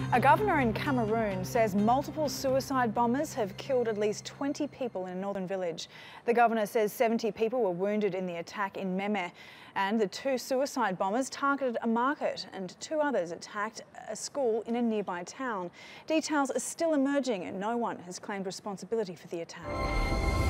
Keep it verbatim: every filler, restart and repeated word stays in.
A governor in Cameroon says multiple suicide bombers have killed at least twenty people in a northern village. The governor says seventy people were wounded in the attack in Meme, and the two suicide bombers targeted a market and two others attacked a school in a nearby town. Details are still emerging and no one has claimed responsibility for the attack.